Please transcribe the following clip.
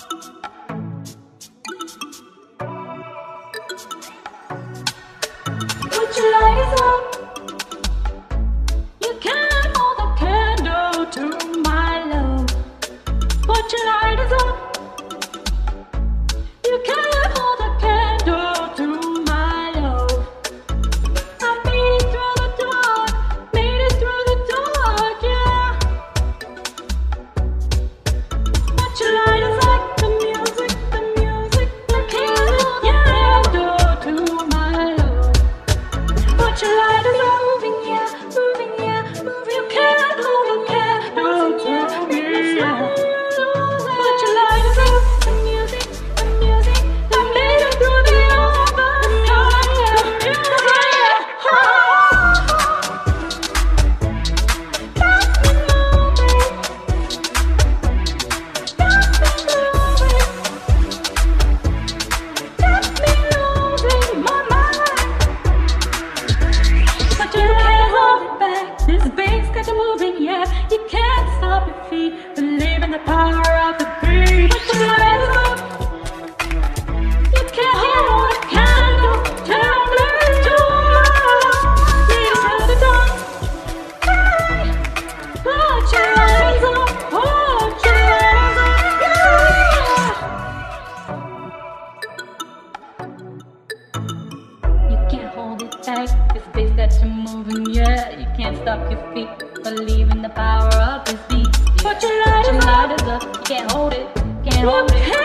Put your lighters up. You can't hold the candle to my love. Put your lighters up. You can't hold the candle to my love. I made it through the dark, made it through the dark, yeah. Put your lighters up, the music, you can't hold the candle to my love. Put your lighters up, moving, yeah, moving. You can't hold the candle to me, yeah. Put your lighters up, the music, I made it through the overcast, yeah, yeah. Got me moving, my mind. But you can't hold it back. This bass got you moving, yeah. You can't stop your feet. Believe in the power of the beat. Put your lighters up. You can't hold a candle. Tell me to love. Lead us to the dawn. Hey, put your lighters up. Put your lighters up, yeah. You can't hold it back. This bass got you moving, yeah. You can't stop your feet. Believe in the power of this beat. Put your lighters up. You can't hold it. Can't hold it.